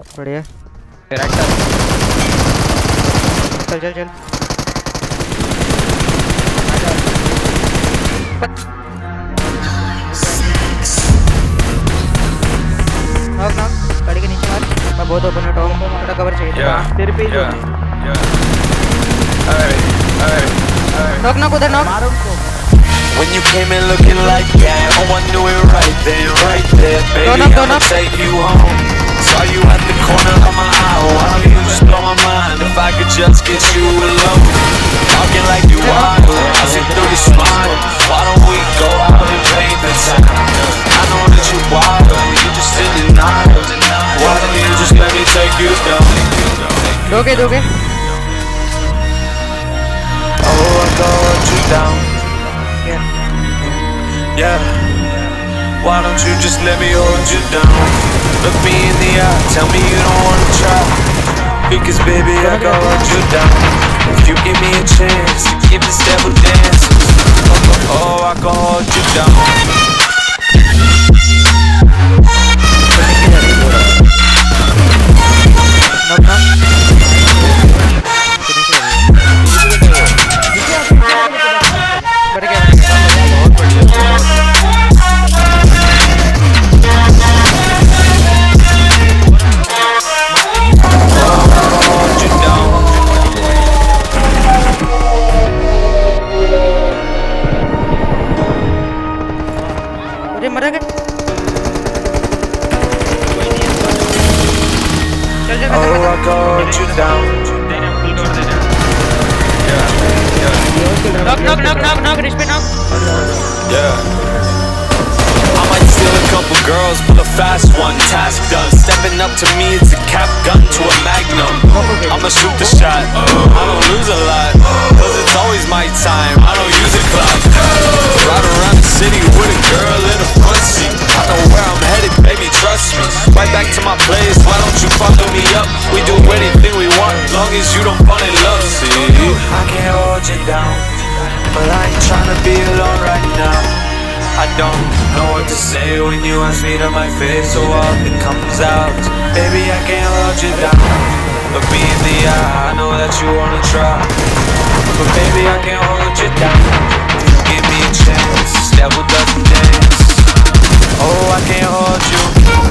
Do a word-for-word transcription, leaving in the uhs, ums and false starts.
बढ़िया right side चल चल चल नॉक नॉक गाड़ी के नीचे मार मैं बहुत ओपन है टॉप थोड़ा कवर चाहिए तेरे पे जो नॉक नॉक उधर नॉक मार उनको When you came in looking like that, oh I knew it right then, right there, baby. Don't up, don't I'ma up. take you home. Saw you at the corner of my eye. Why don't you just blow my mind if I could just get you alone? Talking like you wild, I see through your smile. Why don't we go out and paint the town? I know that you wild, you just in denial. Why don't you just let me take you down? दोगे दोगे Oh I got you down. Yeah, why don't you just let me hold you down? Look me in the eye, tell me you don't wanna try. Because baby I can hold you down. If you give me a chance to give this devil dance, oh, oh I can hold you down. Knock knock बढ़ गया बहुत बढ़िया Hold you down. अरे मरा गया चल चल Oh I can hold you down. Knock knock knock knock knock rich पे knock Yeah. I might steal a couple girls, pull a fast one, task done. Stepping up to me, it's a cap gun to a magnum. I'ma shoot the shot, I don't lose a lot, cause it's always my time, I don't use a clock. Ride around the city with a girl in the front seat. I know where I'm headed, baby, trust me. Right back to my place, why don't you follow me up? We do anything we want, long as you don't fall in love. See, I can't hold you down, but I ain't tryna be alone right now. I don't know what to say when you ask me to my face, so all that comes out, baby I can't hold you down. Look me in the eye, I know that you wanna try, but baby I can't hold you down. If you give me a chance, this devil doesn't dance. Oh I can't hold you.